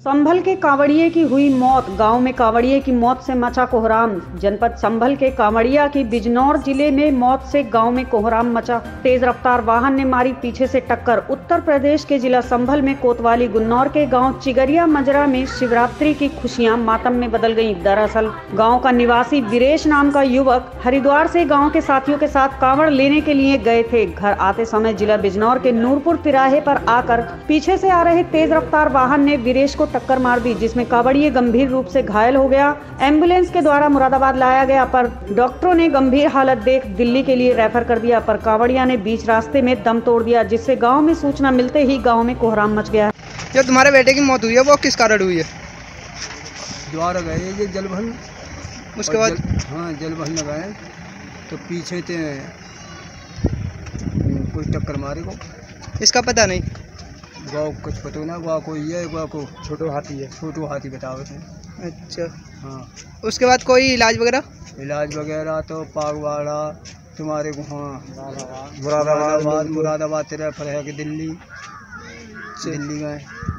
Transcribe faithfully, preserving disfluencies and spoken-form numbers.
संभल के कांवड़िये की हुई मौत। गांव में कांवड़िये की मौत से मचा कोहराम। जनपद संभल के कांवड़िया की बिजनौर जिले में मौत से गांव में कोहराम मचा। तेज रफ्तार वाहन ने मारी पीछे से टक्कर। उत्तर प्रदेश के जिला संभल में कोतवाली गुन्नौर के गांव चिगरिया मजरा में शिवरात्रि की खुशियां मातम में बदल गईं। दरअसल गांव का निवासी वीरेश नाम का युवक हरिद्वार से गांव के साथियों के साथ कांवड़ लेने के लिए गए थे। घर आते समय जिला बिजनौर के नूरपुर तिराहे पर आकर पीछे से आ रहे तेज रफ्तार वाहन ने वीरेश को टक्कर मार दी, जिसमें कांवड़िये गंभीर रूप से घायल हो गया। एम्बुलेंस के द्वारा मुरादाबाद लाया गया, पर डॉक्टरों ने गंभीर हालत देख दिल्ली के लिए रेफर कर दिया। पर कांवड़िया ने बीच रास्ते में दम तोड़ दिया, जिससे गांव में सूचना मिलते ही गांव में कोहराम मच गया। जो तुम्हारे बेटे की मौत हुई है वो किस कारण हुई है? द्वारा गए ये जलभन, उसके बाद जल, हाँ जलभन लगाए तो पीछे थे कोई टक्कर मारे को। इसका पता नहीं। गाँव कुछ पता ना, गाँव को ये गाँव को छोटो हाथी है, छोटो हाथी बताओ थे। अच्छा, हाँ। उसके बाद कोई इलाज वगैरह? इलाज वगैरह तो पागवाड़ा तुम्हारे को, हाँ मुरादाबाद मुरादाबाद रेफर है कि दिल्ली दिल्ली गए।